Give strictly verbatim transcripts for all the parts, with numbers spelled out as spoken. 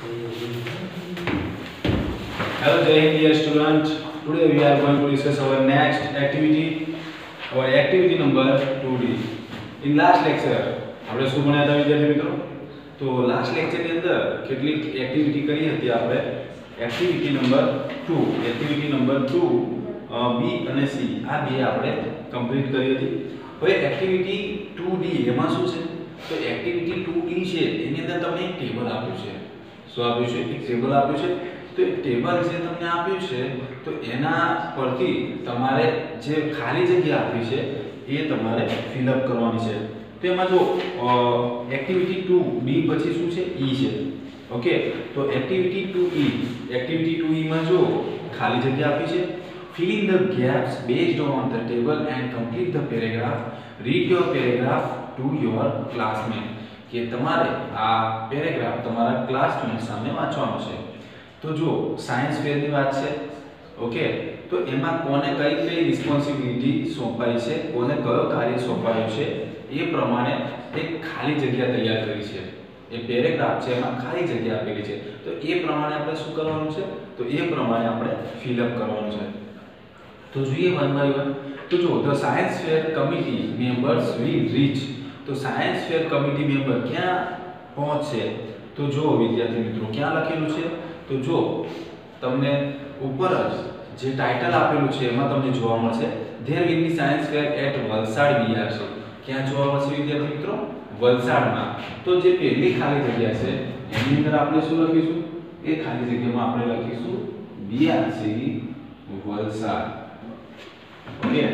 Hello, Jai Hind, dear student. Today we are going to discuss our next activity, our activity number two D. In last lecture, આપણે શું ભણ્યા હતા વિદ્યાર્થી મિત્રો? તો last lecture ની અંદર કેટલીક એક્ટિવિટી કરી હતી આપણે. Activity number two, activity number two B અને C આ બે આપણે કમ્પ્લીટ કરી હતી. હવે એક્ટિવિટી two D એમાં શું છે? તો એક્ટિવિટી two D છે એની અંદર તમને એક ટેબલ આપ્યું છે. શું આપ્યું છે? એક ટેબલ આપ્યું છે. તો એક ટેબલ જે તમને આપ્યું છે તો એના પરથી તમારે જે ખાલી જગ્યા આપી છે એ તમારે ફિલ અપ કરવાની છે. તો એમાં જો એક્ટિવિટી two B પછી શું છે? E છે. ઓકે, તો activity two E, activity two E માં જો ખાલી જગ્યા આપી છે, fill in the gaps based on the table and complete the paragraph. Read your paragraph to your classmate. કે તમારે આ પેરેગ્રાફ તમારા ક્લાસમેટ સામે વાંચવાનો છે. તો જો સાયન્સ ફેરની વાત છે, ઓકે, તો એમાં કોને કઈ કઈ રિસ્પોન્સિબિલિટી સોંપાઈ છે, કોને કયો કાર્ય સોંપાયું છે એ પ્રમાણે એક ખાલી જગ્યા તૈયાર કરી છે. એ પેરેગ્રાફ છે એમાં ખાલી જગ્યા આપેલી છે, તો એ પ્રમાણે આપણે શું કરવાનું છે? તો એ પ્રમાણે આપણે ફિલ અપ કરવાનું છે. તો જોઈએ વન બાય વન. તો જો the science fair committee members will reach. તો સાયન્સ ફેર કમિટી મેમ્બર ક્યાં પહોંચશે? તો જો વિદ્યાર્થી મિત્રો ક્યાં લખેલું છે? તો જો તમને ઉપર જ જે ટાઇટલ આપેલું છે એમાં તમને જોવા મળશે there will be science fair at Valsad BRC. ક્યાં જોવા મળશે વિદ્યાર્થી મિત્રો? વલસાડમાં. તો જે પહેલી ખાલી જગ્યા છે એની અંદર આપણે શું લખીશું? એ ખાલી જગ્યામાં આપણે લખીશું BRC Valsad. Okay,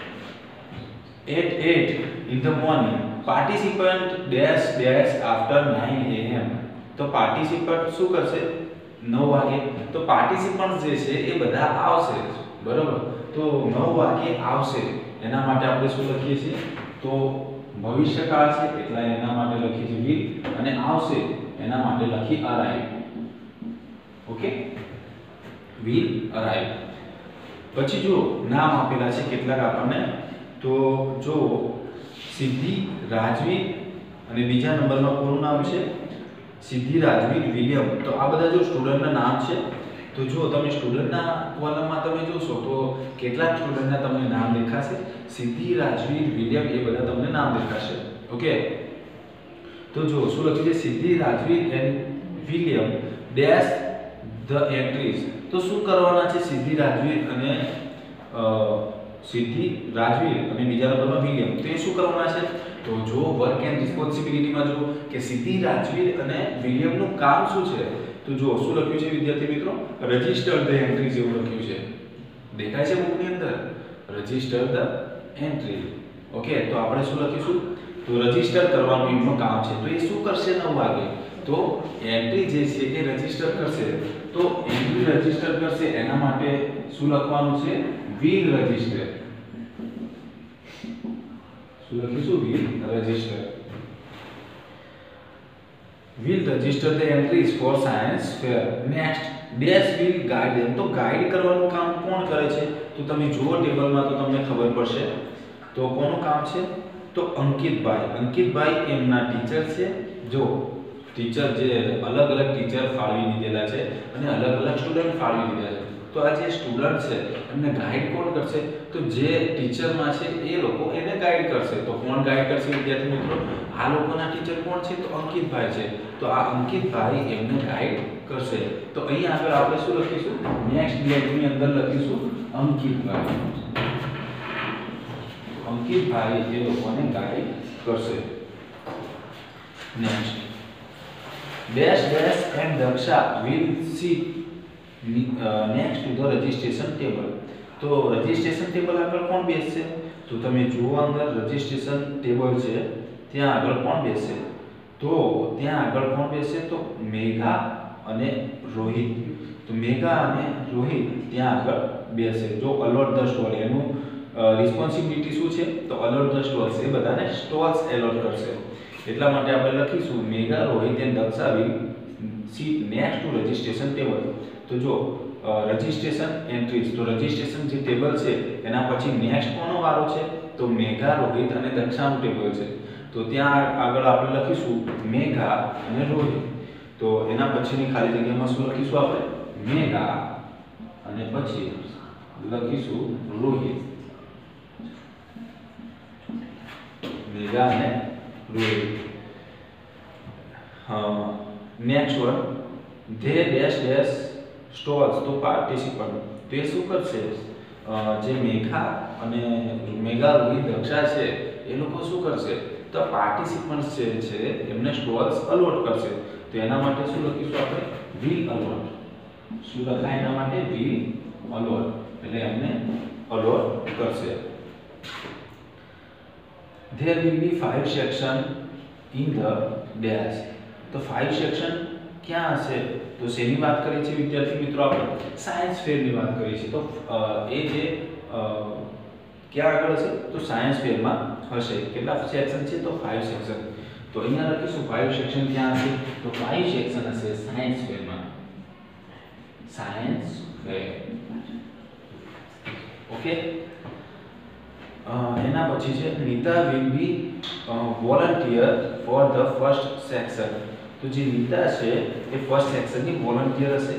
at eight in the morning participant dash dash after nine a m. તો પાર્ટિસિપન્ટ શું કરશે? નવ વાગે. તો પાર્ટિસિપન્ટ જે છે એ બધા આવશે, બરોબર? તો નવ વાગે આવશે એના માટે આપણે શું લખીએ છીએ? તો ભવિષ્યકાળ છે એટલે એના માટે લખીએ છીએ will, અને આવશે એના માટે લખી arrive. Okay, will arrive. પછી જો નામ આપેલા છે કેટલાક આપણને, તો જો સિદ્ધિ, રાજવીર અને બીજા નંબરમાં કોનું નામ છે? સિદ્ધિ, રાજવીર, વિલિયમ. તો આ બધા જો સ્ટુડન્ટના નામ છે. તો જો તમે સ્ટુડન્ટના કોલમમાં તમે જોશો તો કેટલાક સ્ટુડન્ટના તમને નામ દેખાશે. સિદ્ધિ, રાજવીર, વિલિયમ એ બધા તમને નામ દેખાશે. ઓકે, તો જો શું લખ્યું છે? Siddhi, Rajveer and William dash the entries. તો શું કરવાના છે? સિદ્ધિ, રાજવીર અને સિદ્ધિ, રાજવીર અને બીજા નંબરમાં વિલિયમ. તો એ શું કરવાના છે? તો જો વર્ક એન્ડ રિસ્પોન્સિબિલિટીમાં જો કે સિદ્ધિ, રાજવીર અને વિલિયમનું કામ શું છે? તો જો શું લખ્યું છે વિદ્યાર્થી મિત્રો? રજિસ્ટર ધ એન્ટ્રીઝ એવું લખ્યું છે. દેખાય છે બુકની અંદર? Register the entry. ઓકે, તો આપણે શું લખીશું? તો રજિસ્ટર કરવાનું એમનું કામ છે. તો એ શું કરશે નવ વાગે? તો એન્ટ્રી જે છે એ રજિસ્ટર કરશે. તો એન્ટ્રી રજિસ્ટર કરશે એના માટે શું લખવાનું છે? will register. શું લખીશું? will register. will register the entries for science fair. Next dash will guide them. તો ગાઈડ કરવાનું કામ કોણ કરે છે? તો તમે જુઓ ટેબલમાં તો તમને ખબર પડશે. તો કોનું કામ છે? તો અંકિતભાઈ. અંકિતભાઈ એમના ટીચર છે. જો ટીચર જે અલગ અલગ ટીચર ફાળવી દીધેલા છે અને અલગ અલગ સ્ટુડન્ટ ફાળવી દીધેલા છે. તો આ જે સ્ટુડન્ટ છે એમને ગાઈડ કોણ કરશે? તો જે ટીચરમાં છે એ લોકો એને ગાઈડ કરશે. તો કોણ ગાઈડ કરશે વિદ્યાર્થી મિત્રો? આ લોકોના ટીચર કોણ છે? તો અંકિતભાઈ છે. તો આ અંકિતભાઈ એમને ગાઈડ કરશે. તો અહીં આગળ આપણે શું લખીશું? નેક્સ્ટ બ્લેકની અંદર લખીશું અંકિતભાઈ. અંકિતભાઈ એ લોકોને ગાઈડ કરશે. Next dash dash and Daksha will sit next to the registration table. તો રજિસ્ટ્રેશન ટેબલ આગળ કોણ બેસશે? તો તમે જુઓ અંદર રજિસ્ટ્રેશન ટેબલ છે ત્યાં આગળ કોણ બેસશે? તો ત્યાં આગળ કોણ બેસશે? તો મેઘા અને રોહિત. તો મેઘા અને રોહિત ત્યાં આગળ બેસે. જો અલોટ ધ સ્ટોલ એનું રિસ્પોન્સિબિલિટી શું છે? તો અલોટ ધ સ્ટોલ્સ. એ બધાને સ્ટોલ્સ એલોટ કરશે. એટલા માટે આપણે લખીશું Megha, Rohit and Daksha will sit next to registration table. તો જો રજિસ્ટ્રેશન એન્ટ્રીઝ, તો રજિસ્ટ્રેશન જે ટેબલ છે એના પછી નેક્સ્ટ કોનો વારો છે? તો મેઘા, રોહિત અને દક્ષાનું ટેબલ છે. તો ત્યાં આગળ આપણે લખીશું મેઘા અને રોહિત. તો તો એના પછીની ખાલી જગ્યામાં શું લખીશું આપણે? મેઘા અને પછી લખીશું રોહિત. મેઘા અને રોહિત. હા, next one, they dash dash stalls. તો પાર્ટિસિપન્ટ તો એ શું કરશે? જે મેઘા અને મેઘા રોહિત દક્ષા છે એ લોકો શું કરશે? તો પાર્ટિસિપન્ટ્સ જે છે એમને સ્ટોલ્સ અલોટ કરશે. તો એના માટે શું લખીશું આપણે? Will allot. શું લખાય એના માટે? Will allot. એટલે એમને અલોટ કરશે. There will be five section in the dash. તો five section ક્યાં હશે? તો શેની વાત કરી છે વિદ્યાર્થી મિત્રો? આપણે સાયન્સ ફેરની વાત કરી છે. તો એ જે ક્યાં આગળ હશે? તો સાયન્સ ફેરમાં હશે. કેટલા સેક્શન છે? તો five સેક્શન. તો અહીંયા લખીશું five સેક્શન ક્યાં હશે? તો five સેક્શન હશે સાયન્સ ફેરમાં. Science fair. ઓકે. એના પછી છે Nita will be volunteer for the first section. તો જે નીતા છે એ ફર્સ્ટ સેક્શનની વોલન્ટિયર હશે.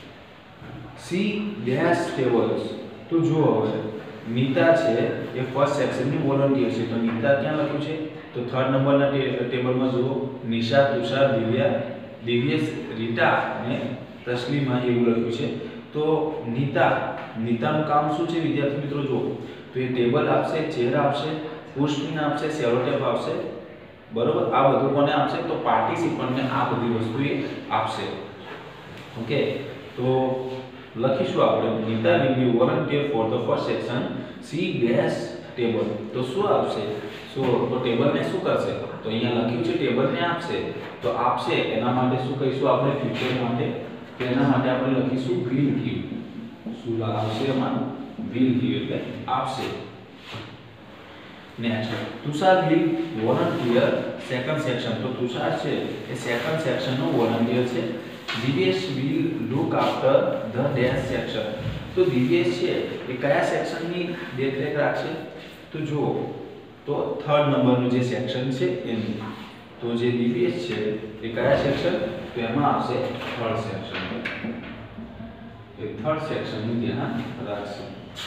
C dash tables. તો જુઓ હવે નીતા છે એ ફર્સ્ટ સેક્શનની વોલન્ટિયર છે. તો નીતા ક્યાં લખ્યું છે? તો થર્ડ નંબરના ટેબલમાં જુઓ, નિશા, તુષાર, દિવ્યા, દિવ્યેશ, રીટા અને તસ્લીમા એવું લખ્યું છે. તો નીતા નીતાનું કામ શું છે વિદ્યાર્થી મિત્રો? જુઓ તો એ ટેબલ આપશે, ચેર આપશે, પુષ્પિન આપશે, સેલોટેપ આપશે. બરોબર? આ બધું કોને આપશે? તો પાર્ટિસિપન્ટને આ બધી વસ્તુ એ આપશે. ઓકે. તો લખીશું આપણે Nita will be volunteer for the first section. C dash table. તો શું આપશે? સો તો ટેબલને શું કરશે? તો અહીંયા લખ્યું છે ટેબલને આપશે. તો આપશે એના માટે શું કહીશું આપણે? ફ્યુચર માટે. તો એના માટે આપણે લખીશું વિલ ગીવ. શું આવશે એમાં? વિલ ગીવ એટલે આપશે. Next, Tushar will volunteer second section. તો તુષાર છે એ સેકન્ડ સેક્શનનો વોલન્ટિયર છે. Divyesh will look after the dash section. તો દિવ્યેશ છે એ કયા સેક્શનની દેખરેખ રાખશે? તો જુઓ તો થર્ડ નંબરનું જે સેક્શન છે એનું. તો જે દિવ્યેશ છે એ કયા સેક્શન? તો એમાં આવશે થર્ડ સેક્શન. એ થર્ડ સેક્શનનું ધ્યાન રાખશે.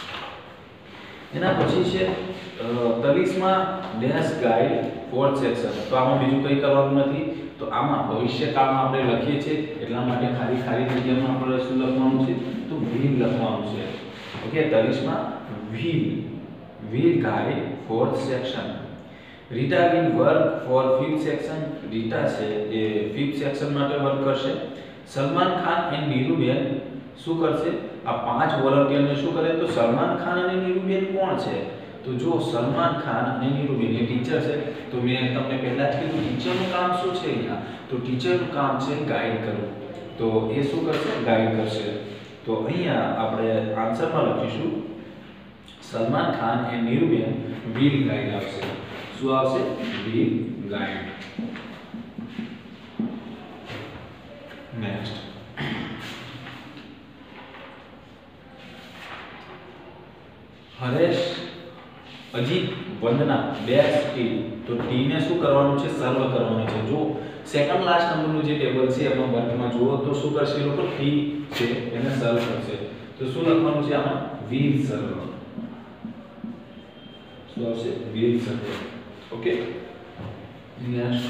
એના પછી છે Talisma dash guide fourth section. તો આમાં બીજું કંઈ કરવાનું નથી. તો આમાં ભવિષ્યકાળમાં આપણે લખીએ છીએ એટલા માટે ખાલી ખાલી જગ્યામાં આપણે શું લખવાનું છે? તો વિલ લખવાનું છે. Okay. Talisma will will guide fourth section. Rita will work for fifth section. Rita છે એ ફિફ્થ સેક્શન માટે વર્ક કરશે. સલમાન ખાન એન્ડ નીરુબેન શું કરશે? આ પાંચ વોલન્ટિયરને શું કરે? તો સલમાન ખાન અને નીરુબેન કોણ છે? તો જો સલમાન ખાન અને નીરુબેન એ ટીચર છે. તો મેં તમને પહેલા જ કીધું ટીચરનું કામ શું છે અહીંયા? તો ટીચરનું કામ છે ગાઈડ કરવું. તો એ શું કરશે? ગાઈડ કરશે. તો અહીંયા આપણે આન્સરમાં લખીશું Salman Khan and Niruben will guide આવશે. શું આવશે? Will guide. Next, Haresh, Ajit, Vandana dash tea. તો ટી ને શું કરવાનું છે? સર્વ કરવાનું છે. જો સેકન્ડ લાસ્ટ નંબરનું જે ટેબલ છે એમાં વર્ગમાં જુઓ તો શું કરશે એ લોકો? ટી છે એને સર્વ કરશે. તો શું લખવાનું છે આમાં? Will serve. શું આવશે? Will serve. Okay. Next,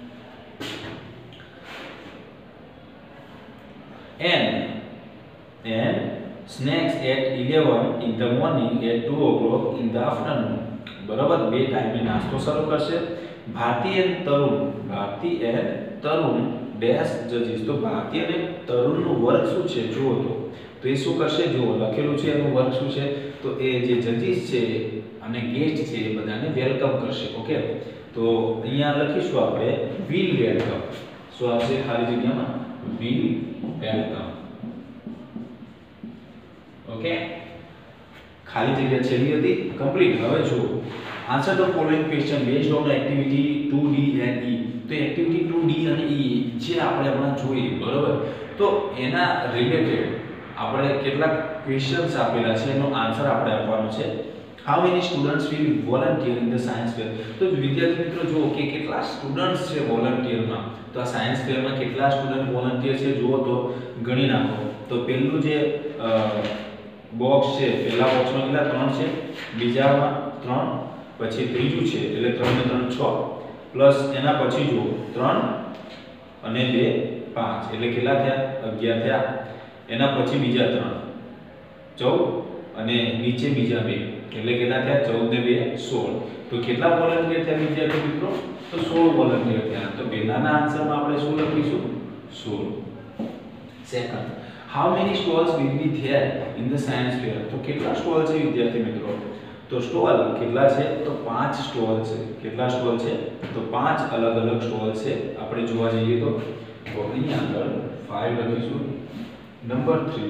and and snacks at eleven in the morning at two o'clock in the afternoon. બરાબર? બે ટાઈમે નાસ્તો શરૂ કરશે. Bharti and Tarun. Bharti and Tarun dash જજીસ. તો ભારતી અને તરુણનું વર્ક શું છે જુઓ તો તો એ શું કરશે? જુઓ લખેલું છે એનું વર્ક શું છે? તો એ જે જજીસ છે અને ગેસ્ટ છે એ બધાને વેલકમ કરશે. ઓકે. તો અહીંયા લખીશું આપણે વિલ વેલકમ. શું આવશે ખાલી જગ્યામાં? Will welcome. ઓકે. ખાલી જગ્યા છેલ્લી હતી કમ્પ્લીટ. હવે જો answer the following question based on activity two D and E. તો એક્ટિવિટી ટુ ડી અને ઈ જે આપણે હમણાં જોઈ, બરોબર? તો એના રિલેટેડ આપણે કેટલાક ક્વેશ્ચન્સ આપેલા છે એનો આન્સર આપણે આપવાનો છે. How many students will volunteer in the science fair? તો વિદ્યાર્થી મિત્રો જુઓ કે કેટલા સ્ટુડન્ટ્સ છે વોલન્ટિયરમાં. તો આ સાયન્સ ફેરમાં કેટલા સ્ટુડન્ટ વોલન્ટિયર છે જુઓ તો ગણી નાખો. તો પહેલું જે બોક્સ છે, પહેલા બોક્સમાં કેટલા ત્રણ છે, બીજામાં ત્રણ, પછી ત્રીજું છે એટલે ત્રણ ને ત્રણ છ, પ્લસ એના પછી જુઓ ત્રણ અને બે પાંચ એટલે કેટલા થયા અગિયાર થયા. એના પછી બીજા ત્રણ ચૌદ અને નીચે બીજા બે એટલે કેટલા થયા ચૌદ ને બે સોળ. તો કેટલા વોલન્ટિયર થયા વિદ્યાર્થી મિત્રો? તો સોળ વોલન્ટિયર થયા. તો પહેલાના આન્સરમાં આપણે શું લખીશું? સોળ. Second, how many stalls will be there in the science fair? તો કેટલા સ્ટોલ છે વિદ્યાર્થી મિત્રો? તો સ્ટોલ કેટલા છે? તો પાંચ સ્ટોલ છે. કેટલા સ્ટોલ છે? તો પાંચ અલગ અલગ સ્ટોલ છે. આપણે જોવા જઈએ તો તો અહીંયા આગળ પાંચ લખીશું. નંબર ત્રણ,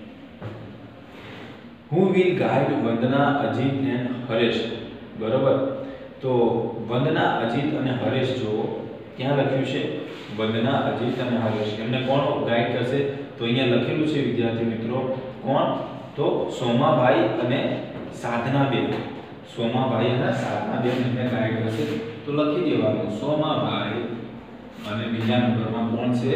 who will guide Vandana, Ajit and Haresh? બરોબર. તો વંદના, અજીત અને હરેશ જો ક્યાં લખ્યું છે? વંદના, અજીત અને હરેશ એમને કોણ ગાઈડ કરશે? તો અહીંયા લખેલું છે વિદ્યાર્થી મિત્રો કોણ? તો સોમાભાઈ અને સાધનાબેન. સોમાભાઈ અને સાધનાબેન એમને ગાઈડ કરશે. તો લખી દેવાનું સોમાભાઈ અને બીજા નંબરમાં કોણ છે?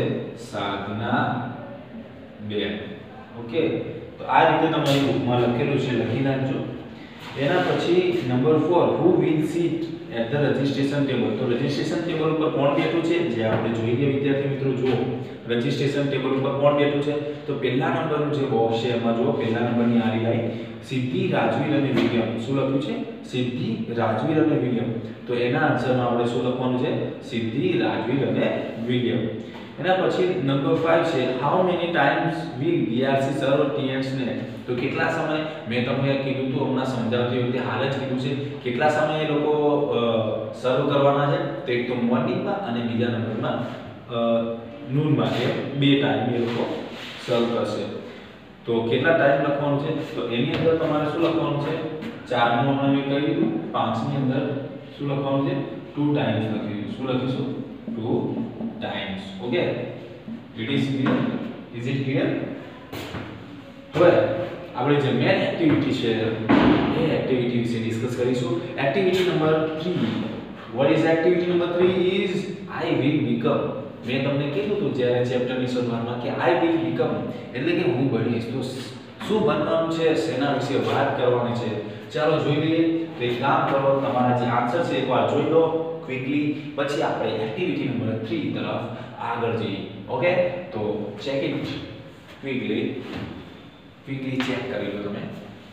સાધનાબેન. ઓકે. તો આ રીતે તમારી બુકમાં લખેલું છે, લખી નાખજો. એના પછી નંબર ચાર, who will sit at the registration table? તો રજિસ્ટ્રેશન ટેબલ ઉપર કોણ બેઠું છે? જે આપણે જોઈએ વિદ્યાર્થી મિત્રો જુઓ રજિસ્ટ્રેશન ટેબલ ઉપર કોણ બેઠું છે? તો પહેલા નંબરનું જે બોક્સ છે એમાં જુઓ પહેલા નંબરની આરી લાઈન સિદ્ધિ, રાજવીર અને વિલિયમ. શું લખ્યું છે? સિદ્ધિ, રાજવીર અને વિલિયમ. તો એના આન્સરમાં આપણે શું લખવાનું છે? સિદ્ધિ, રાજવીર અને વિલિયમ. એના પછી નંબર પાંચ છે, how many times will BRC serve tea and snack? તો કેટલા સમય, મેં તમને કીધું હતું હમણાં સમજાવતી વખતે હાલ જ કીધું છે, કેટલા સમય એ લોકો સર્વ કરવાના છે? તો એક તો મોર્નિંગમાં અને બીજા નંબરમાં નૂનમાં, એ બે ટાઈમ એ લોકો સર્વ કરશે. તો કેટલા ટાઈમ લખવાનું છે? તો એની અંદર તમારે શું લખવાનું છે? ચાર નું હમણાં મેં કહી દીધું. પાંચ ની અંદર શું લખવાનું છે? ટુ ટાઈમ્સ લખીશું. શું લખીશું? Two times. Okay, it is clear. Is it clear? હવે આપણે જે મેન એક્ટિવિટી છે એ એક્ટિવિટી વિશે ડિસ્કસ કરીશું. એક્ટિવિટી નંબર ત્રણ. What is activity number three? Is I will become. મેં તમને કીધું હતું જ્યારે ચેપ્ટરની શરૂઆતમાં કે I will become એટલે કે હું બનીશ. તો શું બનવાનું છે? શેના વિશે વાત કરવાની છે? ચાલો જોઈ લઈએ. તો એક કામ કરો, તમારા જે આન્સર છે એકવાર જોઈ લો ક્વિકલી, પછી આપણે એક્ટિવિટી નંબર ત્રણ તરફ આગળ જઈએ. ઓકે, તો check it quickly quickly check કરી લો તમે.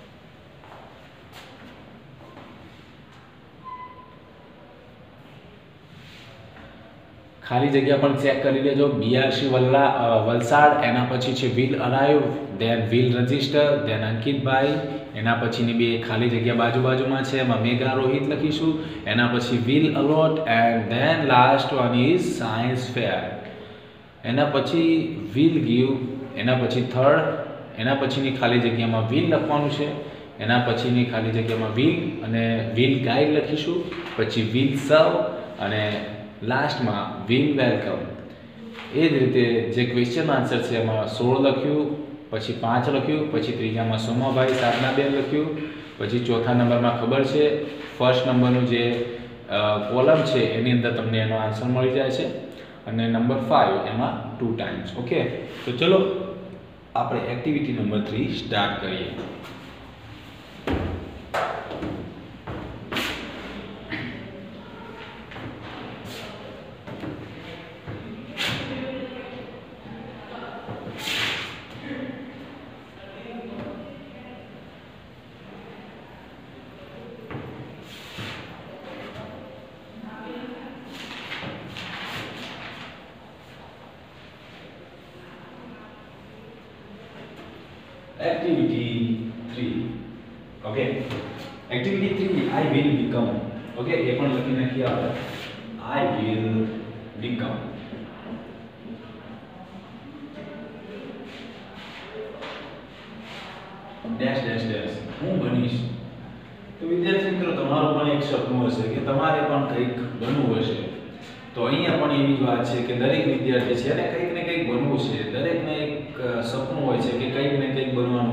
ખાલી જગ્યા પણ ચેક કરી લેજો. બીઆરસી વલ્લા વલસાડ, એના પછી છે will arrive, then will register, then Ankitbhai, એના પછીની બે ખાલી જગ્યા બાજુ બાજુમાં છે એમાં મેઘા રોહિત લખીશું. એના પછી will allot and then last one is science fair. એના પછી વિલ ગીવ, એના પછી થર્ડ, એના પછીની ખાલી જગ્યામાં વિલ લખવાનું છે. એના પછીની ખાલી જગ્યામાં વિલ અને વિલ ગાઈડ લખીશું. પછી વિલ સર્વ અને લાસ્ટમાં વિલ વેલકમ. એ જ રીતે જે ક્વેશ્ચન આન્સર છે એમાં સોળ લખ્યું, પછી પાંચ લખ્યું, પછી ત્રીજામાં સોમાભાઈ સાધનાબેન લખ્યું, પછી ચોથા નંબરમાં ખબર છે ફર્સ્ટ નંબરનું જે કોલમ છે એની અંદર તમને એનો આન્સર મળી જાય છે. અને નંબર પાંચ એમાં ટુ ટાઈમ્સ. ઓકે, તો ચલો આપણે એક્ટિવિટી નંબર ત્રણ સ્ટાર્ટ કરીએ. Activity three. Okay. Activity three, I will become. Okay, ये पण लखी नाखी આપણે. I will become. Dash dash dash. હું બનીશ. તો વિદ્યાર્થી મિત્રો તમારું પણ એક સપનું હશે કે તમારે પણ કંઈક બનવું હશે. તો અહીંયા પણ એવી જ વાત છે કે દરેક વિદ્યાર્થી છે અને કંઈક ને કંઈક બનવું છે. દરેકને એક સપનું હોય છે કે કંઈક ને કંઈક બનવાનું. કોઈ ડોક્ટર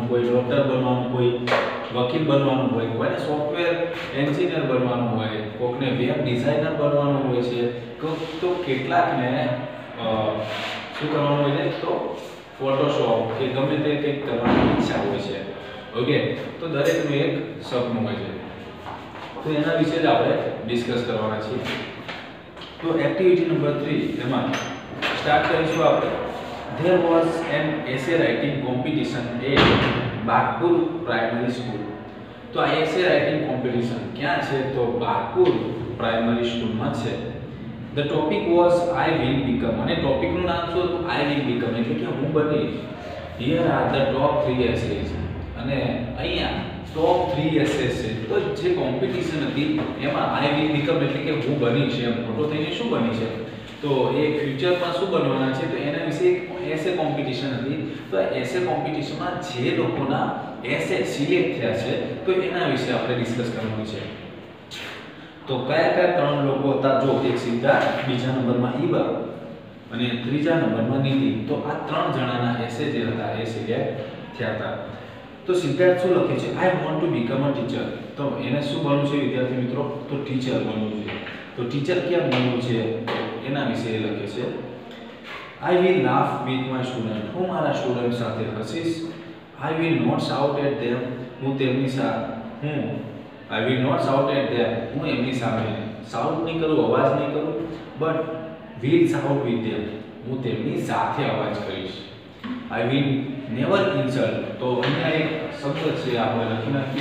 ડોક્ટર બનવાનું હોય, વકીલ બનવાનું હોય, કોઈને સોફ્ટવેર એન્જિનિયર બનવાનું હોય, કોકને વેબ ડિઝાઇનર બનવાનું હોય છે, તો કેટલાકને શું કરવાનું હોય છે તો ફોટોશોપ કે ગમે તે કંઈક કરવાની ઈચ્છા હોય છે. ઓકે, તો દરેકનું એક સપનું હોય છે. તો એના વિશે જ આપણે ડિસ્કસ કરવાના છીએ. તો એક્ટિવિટી નંબર ત્રણ એમાં સ્ટાર્ટ કરીશું આપણે. There was an essay writing competition at Bagpur primary school. તો આ essay writing competition ક્યાં છે તો બાગપુર પ્રાઇમરી સ્કૂલમાં છે. The topic was I will become. અને ટોપિકનું નામ શું હતું? I will become, એટલે કે હું બનીશ. Here are the top three essays. અને અહીંયા ટોપ થ્રી એસેસ છે. તો જે કોમ્પિટિશન હતી એમાં આઈ વિલ બીકમ એટલે કે હું બનીશ, એમ મોટો થઈને શું બની છે તો એ ફ્યુચરમાં શું બનવાના છે તો એના વિશે એક એસે કોમ્પિટિશન હતી. તો આ એસે કોમ્પિટિશનમાં જે લોકોના એસે સિલેક્ટ થયા છે તો એના વિશે આપણે ડિસ્કસ કરવાનું છે. તો કયા કયા ત્રણ લોકો હતા? જો એક સિદ્ધાર્થ, બીજા નંબરમાં ઈબા અને ત્રીજા નંબરમાં નીતિ. તો આ ત્રણ જણાના એસે જે હતા એ સિલેક્ટ થયા હતા. તો સિદ્ધાર્થ શું લખે છે? I want to become a teacher. તો એને શું બનવું છે વિદ્યાર્થી મિત્રો? તો ટીચર બનવું છે. તો ટીચર કેમ બનવું છે એના વિશે એ લખે છે. I will laugh with my student. હું મારા સ્ટુડન્ટ સાથે હસીશ. I will not shout at them. હું તેમની સાથે હું I will not shout at them. હું એમની સામે શાઉટ નહીં કરું, અવાજ નહીં કરું, but will shout with them. હું તેમની સાથે અવાજ કરીશ. I will never insult. તો અહીંયા એક શબ્દ છે આપણે લખી નાખીએ.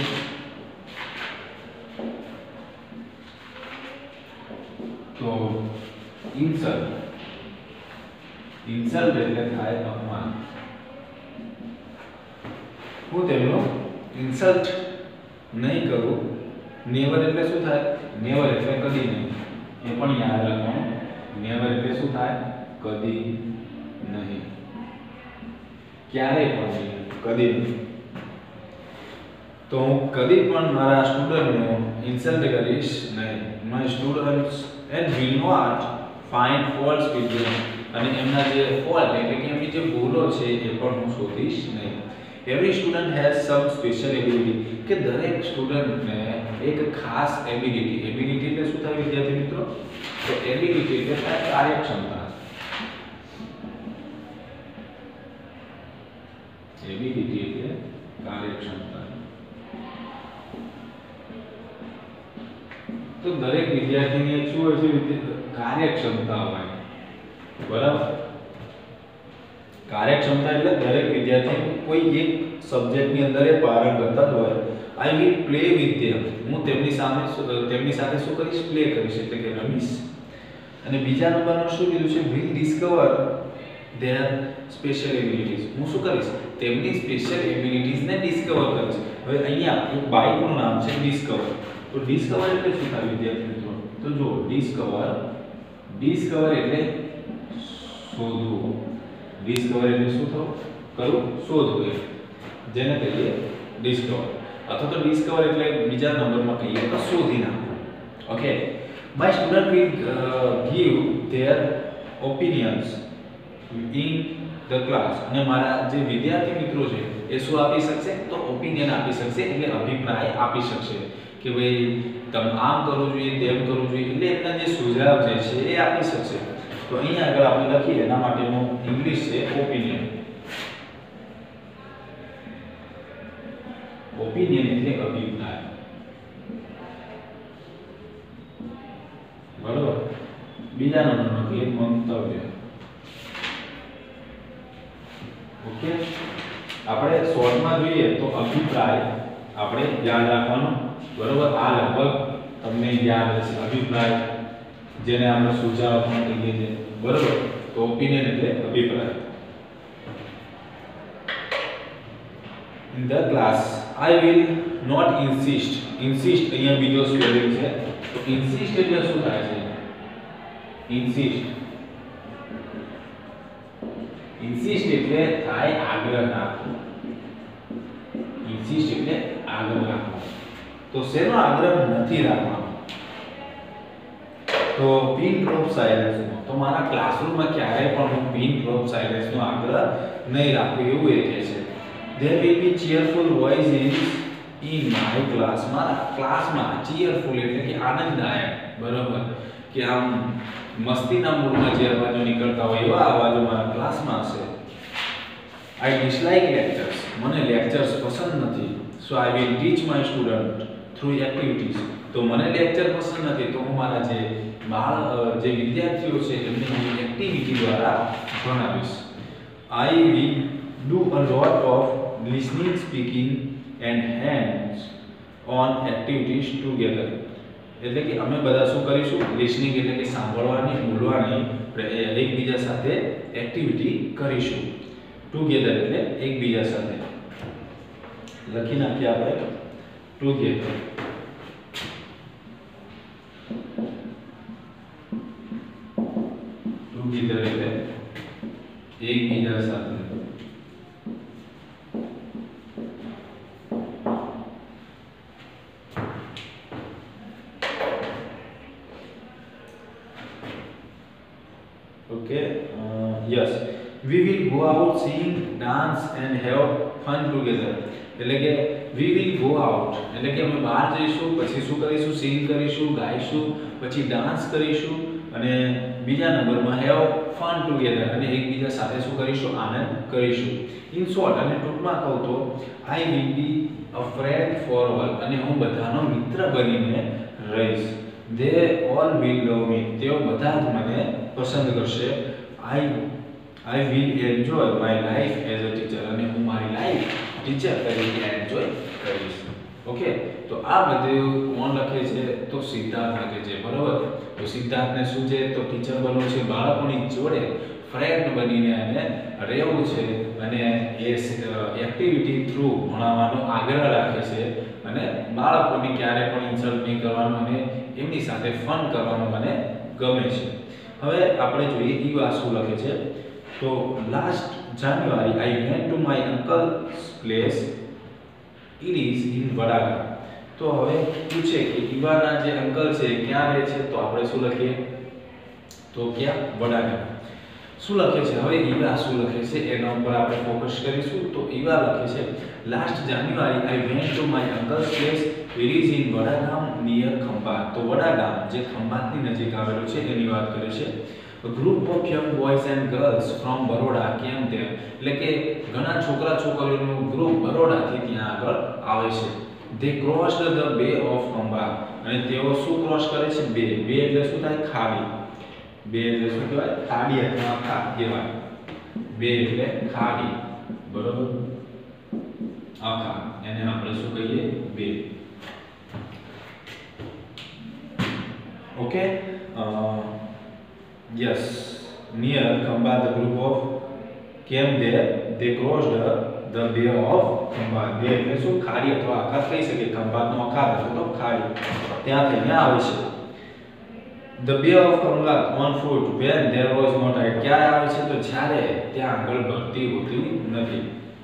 તો ઇન્સલ્ટ. ઇન્સલ્ટ એટલે થાય અપમાન. હું તેમનો ઇન્સલ્ટ નહીં કરું. નેવર એટલે શું થાય? નેવર એટલે કદી નહીં. એ પણ યાદ રાખવાનું. નેવર એટલે શું થાય? કદી નહીં. ક્યારેય પણ નહીં, કદી નહીં. તો હું કદી પણ મારા સ્ટુડન્ટનો ઇન્સલ્ટ કરીશ નહીં. My students and will not find faults with them. અને એમના જે ફોલ્ટ એટલે કે એમની જે ભૂલો છે એ પણ હું શોધીશ નહીં. Every student has some special ability. કે દરેક સ્ટુડન્ટને એક ખાસ એબિલિટી. એબિલિટી એટલે શું થાય વિદ્યાર્થી મિત્રો? તો એબિલિટી એટલે થાય કાર્યક્ષમતા. એબિલિટી એટલે કાર્યક્ષમતા. તો દરેક વિદ્યાર્થીની શું હોય છે? કાર્યક્ષમતા હોય. બરાબર? કાર્યક્ષમતા એટલે દરેક વિદ્યાર્થી કોઈ એક સબ્જેક્ટની અંદર એ પારંગત હોય. I will play with them. હું તેમની સામે તેમની સાથે શું કરીશ? પ્લે કરીશ એટલે કે રમીશ. અને બીજા નંબરનું શું કીધું છે? Will discover their special abilities. હું શું કરીશ? તેમની સ્પેશિયલ એબિલિટીઝને ડિસ્કવર કરીશ. હવે અહીંયા એક બાઈકનું નામ છે ડિસ્કવર. તો ડિસ્કવર એટલે શું થાય વિદ્યાર્થી મિત્રો? તો જો ડિસ્કવર ડિસ્કવર એટલે શોધવું. ડિસ્કવર એટલે શું થવું? કરું શોધવું. જેને કહીએ ડિસ્કવર. અથવા તો ડિસ્કવર એટલે બીજા નંબરમાં કહીએ તો શોધી નાખવું. Okay, my student will give their opinions in the class. અને મારા જે વિદ્યાર્થી મિત્રો છે એ શું આપી શકશે? તો ઓપિનિયન આપી શકશે એટલે અભિપ્રાય આપી શકશે કે ભાઈ તમે આમ કરવું જોઈએ, તેમ કરવું જોઈએ. એટલે એમના જે સુઝાવ જે છે એ આપી શકશે. તો અહીંયા આગળ આપણે લખીએ એના માટેનું ઇંગ્લિશ છે ઓપિનિયન. ઓપિનિયન એટલે અભિપ્રાય. બરોબર? બીજા નંબરનો કે મંતવ્ય. ઓકે, આપણે શોર્ટમાં જોઈએ તો અભિપ્રાય આપણે યાદ રાખવાનો. બરોબર? આ લગભગ તમને યાદ હશે. અભિપ્રાય જેને આપણે સુઝાવ પણ કહીએ છીએ. બરોબર? તો ઓપિનિયન એટલે અભિપ્રાય. In the class I will not insist. Insist અહીંયા બીજો સ્પેલિંગ છે. તો ઇન્સિસ્ટ એટલે શું થાય છે? ઇન્સિસ્ટ ઇન્સિસ્ટ એટલે થાય આગ્રહ રાખવો. ઇન્સિસ્ટ એટલે આગ્રહ રાખવો. તો શેનો આગ્રહ નથી રાખવાનો? તો પિન ડ્રોપ સાયલેન્સ. તો મારા ક્લાસરૂમમાં ક્યારેય પણ હું પિન ડ્રોપ સાયલેન્સ નો આગ્રહ નહીં રાખું એવું એ કહે છે. there will be cheerful voices in my class. મારા ક્લાસમાં cheerful એટલે કે આનંદદાયક, બરાબર, કે આમ મસ્તીના મૂડમાં જે અવાજો નીકળતા હોય એવા અવાજો મારા ક્લાસમાં હશે. I dislike lectures. મને લેક્ચર્સ પસંદ નથી. So I will teach my student through activities. તો મને લેક્ચર પસંદ નથી, તો હું મારા જે બાળ જે વિદ્યાર્થીઓ છે એમને હું એક્ટિવિટી દ્વારા ભણાવીશ. I will do a lot of listening, speaking and hands on activities together. એટલે કે અમે બધા શું કરીશું? લિસનિંગ એટલે કે સાંભળવાની, બોલવાની, એકબીજા સાથે એક્ટિવિટી કરીશું. ટુગેધર એટલે એકબીજા સાથે. લખી નાખીએ આપણે ટુગેધર. ટુગેધર એટલે એકબીજા સાથે. Okay, uh, yes, we will go out, sing, dance and have fun together. એટલે કે we will go out એટલે કે અમે બહાર જઈશું, પછી શું કરીશું? સિંગ કરીશું, ગાઈશું, પછી ડાન્સ કરીશું અને બીજા નંબરમાં have fun together અને એકબીજા સાથે શું કરીશું? આનંદ કરીશું. ઇન શોર્ટ અને ટૂંકમાં કહું તો I will be a friend for all અને હું બધાનો મિત્ર બનીને રહીશ. They all will love me. તેઓ બધા જ મને પસંદ કરશે. I I will enjoy my life as a teacher અને હું મારી લાઈફ ટીચર તરીકે એન્જોય કરીશ. ઓકે, તો આ બધું કોણ લખે છે? તો સિદ્ધાર્થ લખે છે, બરોબર. તો સિદ્ધાર્થને શું છે? તો ટીચર બનવું છે, બાળકોની જોડે ફ્રેન્ડ બનીને અને રહેવું છે અને એ એક્ટિવિટી થ્રુ ભણાવવાનો આગ્રહ રાખે છે અને બાળકોને ક્યારે પણ ઇન્સલ્ટ નહીં કરવાનું અને એમની સાથે ફન કરવાનું મને ગમે છે. હવે આપણે જોઈએ ઈવા શું લખે છે. તો last January I went to my uncle's place. It is in Vadagam. તો હવે પૂછે કે ઈવાના જે અંકલ છે ક્યાં રહે છે? તો આપણે શું લખીએ? તો ક્યાં? વડાગામ. શું લખે છે? હવે ઈવા શું લખે છે એના ઉપર આપણે ફોકસ કરીશું. તો ઈવા લખે છે last January I went to my uncle's place. It is in Vadagam near Khambhat. તો વડાગામ જે ખંભાતની નજીક આવેલું છે એની વાત કરે છે. A group of young boys and girls from Baroda came there. એટલે કે ઘણા છોકરા છોકરીઓનું ગ્રુપ બરોડાથી ત્યાં આગળ આવે છે. They crossed the bay of Khambhat અને તેઓ શું ક્રોસ કરે છે? બે. બે એટલે શું થાય? ખાડી. બે એટલે શું કહેવાય? ખાડી અથવા ખા કહેવાય. બે એટલે ખાડી, બરોબર. આખા એને આપણે શું કહીએ? બે. Okay, yes, near Khambhat the group of came there. They crossed the, the bay of Khambhat. બે એટલે શું? ખાડી અથવા આખાત કહી શકીએ. ખંભાતનો આખાત એટલે તો ખાડી. ત્યાં થઈને આવે છે. The bay of Khambhat on foot when there was no tide. ક્યારે આવે છે? તો જ્યારે ત્યાં આગળ ભરતી હોતી નથી.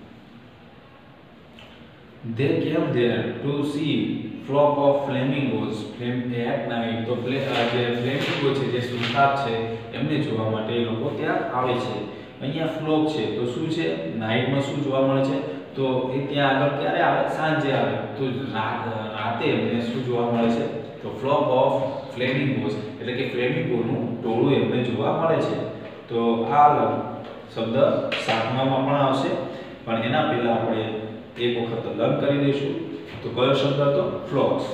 They came there to see flock of flamingos flame at night. તો જે ફ્લેમિંગો છે, જે સુરખાબ છે, એમને જોવા માટે એ લોકો ત્યાં આવે છે. અહીંયા ફ્લોક છે તો શું છે? નાઇટમાં શું જોવા મળે છે? તો એ ત્યાં આગળ ક્યારે આવે? સાંજે આવે. તો રાતે એમને શું જોવા મળે છે? તો ફ્લોક ઓફ ફ્લેમિંગોસ એટલે કે ફ્લેમિંગોનું ટોળું એમને જોવા મળે છે. તો આ શબ્દ સાતમામાં પણ આવશે, પણ એના પહેલા આપણે એક વખત લર્ન કરી દઈશું. તો કયો શબ્દ હતો? ફ્લોક્સ.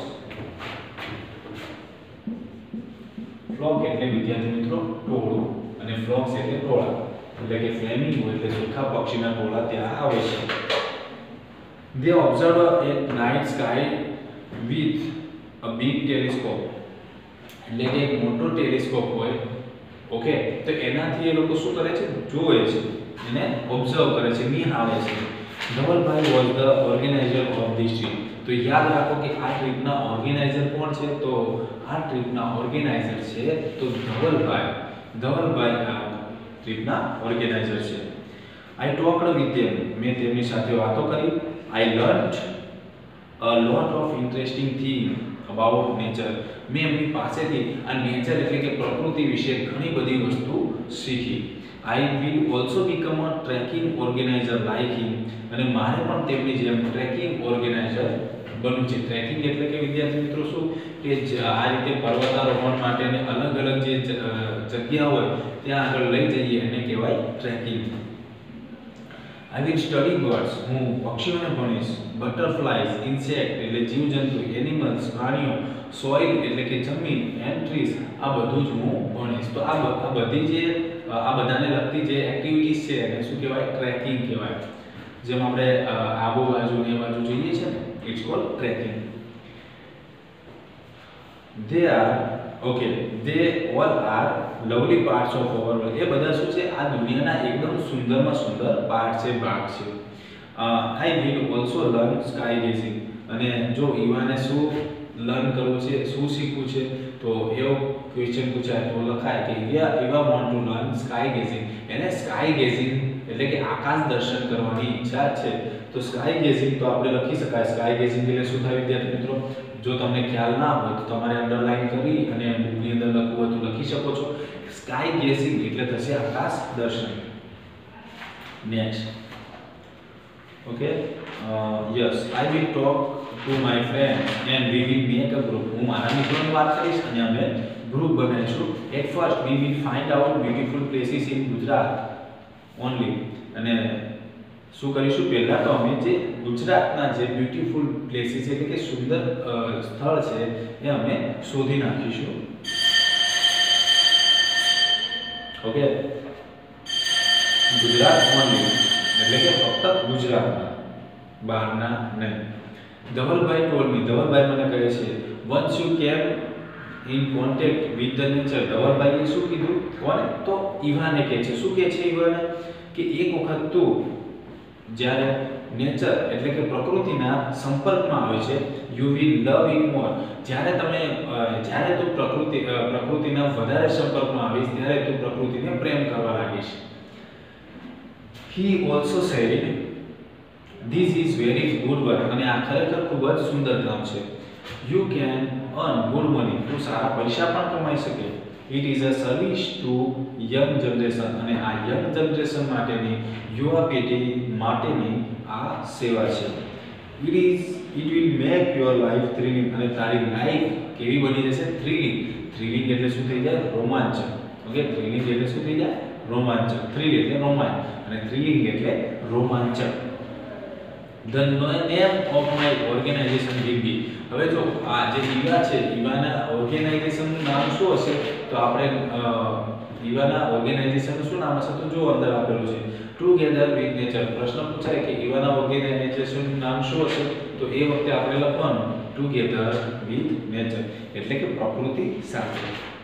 ફ્લોક એટલે વિદ્યાર્થી મિત્રો ટોળું અને ફ્લોક્સ એટલે ટોળા. એટલે કે ફ્લેમિંગો એટલે સુરખા પક્ષીના ટોળા ત્યાં આવે છે. They observed a night sky with a big telescope. એટલે કે એક મોટો ટેલિસ્કોપ હોય, ઓકે, તો એનાથી એ લોકો શું કરે છે? જોવે છે, એને ઓબ્ઝર્વ કરે છે, નિહાળે છે. Dhavalbhai was the organizer of this trip. તો યાદ રાખો કે આ ટ્રીપના ઓર્ગેનાઇઝર કોણ છે? તો આ ટ્રીપના ઓર્ગેનાઇઝર છે તો ધવલભાઈ. ધવલભાઈ આ ટ્રીપના ઓર્ગેનાઇઝર છે. I talked with them. મેં તેમની સાથે વાતો કરી. I learned a lot of interesting thing about nature. મેં એમની પાસેથી આ નેચર એટલે કે પ્રકૃતિ વિશે ઘણી બધી વસ્તુ શીખી. I will also become a trekking organizer like him, અને મારે પણ તેમની જેમ ટ્રેકિંગ ઓર્ગેનાઇઝર બનવું છે. ટ્રેકિંગ એટલે કે વિદ્યાર્થી મિત્રો શું કે આ રીતે પર્વતારોહણ માટેને અલગ અલગ જે જગ્યા હોય ત્યાં આગળ લઈ જઈએ એને કહેવાય trekking. I will study birds, હું પક્ષીઓને ભણીશ. બટરફ્લાઇઝ, ઇન્સેક્ટ એટલે જીવજંતુ, એનિમલ્સ પ્રાણીઓ, સોઇલ એટલે કે જમીન, એન્ડ ટ્રીઝ આ બધું જ હું ભણીશ. તો આ આ બધી જે આ બધાને લગતી જે એક્ટિવિટીઝ છે એને શું કહેવાય? ટ્રેકિંગ કહેવાય. જેમ આપણે આબો બાજુ ને એ બાજુ જોઈએ છે ને, it's called trekking. They are okay, they all are lovely parts of our world. એ બધા શું છે? આ દુનિયાના એકદમ સુંદરમાં સુંદર પાર્ટ છે, ભાગ છે. I will also learn sky gazing. અને જો ઈવાને શું લર્ન કરવું છે, શું શીખવું છે, તો એવો ક્વેશ્ચન પૂછાય તો લખાય કે Eva Eva want to learn sky gazing. એને સ્કાય ગેઝિંગ એટલે કે આકાશ દર્શન કરવાની ઈચ્છા છે. તો સ્કાય ગેઝિંગ તો આપણે લખી શકાય. સ્કાય ગેઝિંગ એટલે શું થાય વિદ્યાર્થી મિત્રો? જો તમને ખ્યાલ ના હોય તો તમારે અંડરલાઈન કરી અને બુકની અંદર લખવું હોય તો લખી શકો છો. સ્કાય ગેઝિંગ એટલે થશે આકાશ દર્શન. Next okay, yes I will talk to my friends and we will make a group. હું મારા મિત્રોની વાત કરીશ અને અમે ગ્રુપ બનાવીશું. At first we will find out beautiful places in Gujarat only. અને શું કરીશું? પહેલા તો અમે જે ગુજરાતના જે બ્યુટીફુલ પ્લેસીસ એટલે કે સુંદર સ્થળ છે એ અમે શોધી નાખીશું. ઓકે, ગુજરાત ઓનલી એટલે કે ફક્ત ગુજરાતના, બહારના નહીં. ધવલભાઈ ટોલ્ડ મી, ધવલભાઈ મને કહે છે, once you came in contact with the nature. ધવલભાઈએ શું કીધું? કોને? તો ઈવાને કહે છે. શું કહે છે ઈવાને? કે એક વખત તું જ્યારે નેચર એટલે કે પ્રકૃતિના સંપર્કમાં આવે છે, you will love it more. જ્યારે તમે જ્યારે તું પ્રકૃતિ પ્રકૃતિના વધારે સંપર્કમાં આવીશ ત્યારે તું પ્રકૃતિને પ્રેમ કરવા લાગીશ. He also said this is very good work. અને આ ખરેખર ખૂબ જ સુંદર કામ છે. You can earn good money. તું સારા પૈસા પણ કમાઈ શકે. It is a service to young generation. અને આ યંગ જનરેશન માટેની, યુવા પેઢી માટેની આ સેવા છે. It is it will make your life thrilling. અને તારી લાઈફ કેવી બની જશે? થ્રિલિંગ. થ્રિલિંગ એટલે શું થઈ જાય? રોમાંચક. ઓકે, થ્રિલિંગ એટલે શું થઈ જાય? રોમાંચક. થ્રિલ એટલે રોમાંચ અને થ્રિલિંગ એટલે રોમાંચક. The name of my organization will be. હવે જો આ જે ઈવા છે, ઈવાના ઓર્ગેનાઇઝેશનનું નામ શું હશે? તો આપણે ઈવાના ઓર્ગેનાઇઝેશનનું શું નામ હશે? તો જો અંદર આપેલું છે ટુગેધર વિથ નેચર. પ્રશ્ન પૂછાય કે ઈવાના ઓર્ગેનાઇઝેશનનું નામ શું હશે? તો એ વખતે આપણે લખવાનું ટુગેધર વિથ નેચર એટલે કે પ્રકૃતિ સાથે.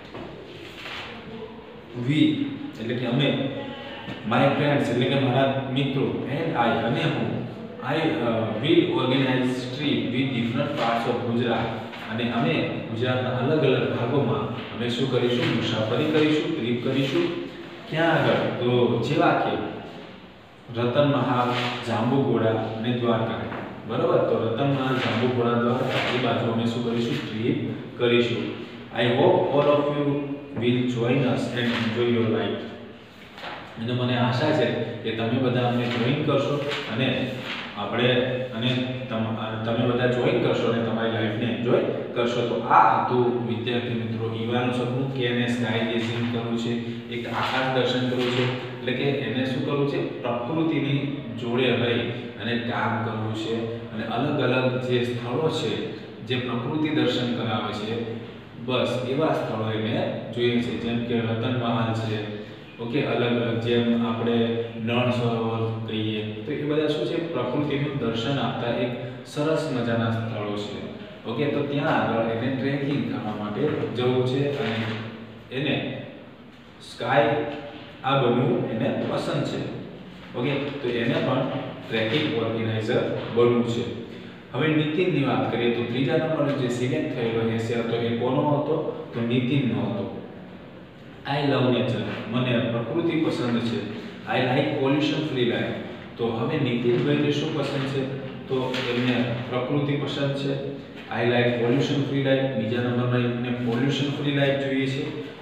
વી એટલે કે અમે, માય ફ્રેન્ડ્સ એટલે કે મારા મિત્રો, એન્ડ આઈ અને હું, I uh, will organize trip with different parts of Gujarat. અને અમે ગુજરાતના અલગ અલગ ભાગોમાં અમે શું કરીશું? મુસાફરી કરીશું, ટ્રીપ કરીશું. ક્યાં આગળ? તો જેવા કે રતન મહાલ, જાંબુઘોડા અને દ્વારકા. બરાબર? તો રતન મહાલ, જાંબુઘોડા, દ્વારકા એ બાજુ અમે શું કરીશું? ટ્રીપ કરીશું. I hope all of you will join us and enjoy your life. અને મને આશા છે કે તમે બધા અમને જોઈન કરશો અને આપણે અને તમે બધા જોઈન કરશો અને તમારી લાઈફને એન્જોય કરશો. તો આ હતું વિદ્યાર્થી મિત્રો ઈવાનું સપનું કે એને સ્કાય ગેઝિંગ કરવું છે, એક આકાશ દર્શન કરવું છે. એટલે કે એને શું કરવું છે? પ્રકૃતિની જોડે રહી અને કામ કરવું છે. અને અલગ અલગ જે સ્થળો છે જે પ્રકૃતિ દર્શન કરાવે છે, બસ એવા સ્થળો એને જોઈએ છે. જેમ કે રતન મહાલ છે, ઓકે, અલગ અલગ જેમ આપણે નળ સરોવર કહીએ, તો એ બધા શું છે? પ્રકૃતિનું દર્શન આપતા એક સરસ મજાના સ્થળો છે. ઓકે, તો ત્યાં આગળ એને ટ્રેકિંગ કરવા માટે જવું છે અને એને સ્કાય આ બનવું એને પસંદ છે. ઓકે, તો એને પણ ટ્રેકિંગ ઓર્ગેનાઇઝર બનવું છે. હવે નીતિનની વાત કરીએ તો ત્રીજા નંબરનો જે સિલેક્ટ થયેલો એસે હતો એ કોનો હતો? તો નીતિનનો હતો. I love nature. મને પ્રકૃતિ પસંદ છે. I like pollution free life. તો હવે નીતિનભાઈને શું પસંદ છે? તો એમને પ્રકૃતિ પસંદ છે. I like pollution free life. બીજા નંબરમાં એમને પોલ્યુશન ફ્રી લાઈફ જોઈએ છે.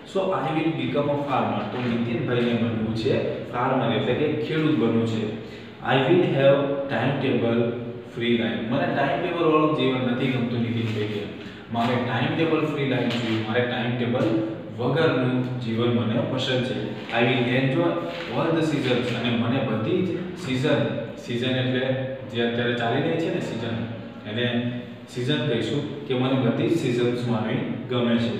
So I will become a farmer. તો નીતિનભાઈને બનવું છે ફાર્મર એટલે કે ખેડૂત બનવું છે. I will have time table free life. મને ટાઈમ ટેબલ વાળું જીવન નથી ગમતું નીતિનભાઈ કે મારે ટાઈમ ટેબલ ફ્રી લાઈફ જોઈએ, મારે ટાઈમ ટેબલ વગરનું જીવન મને પસંદ છે. I will enjoy all the seasons. અને મને બધી જ સીઝન, સીઝન એટલે જે અત્યારે ચાલી રહી છે ને સીઝન, એને સીઝન કહીશું કે મને બધી જ સીઝન્સ મારી ગમે છે.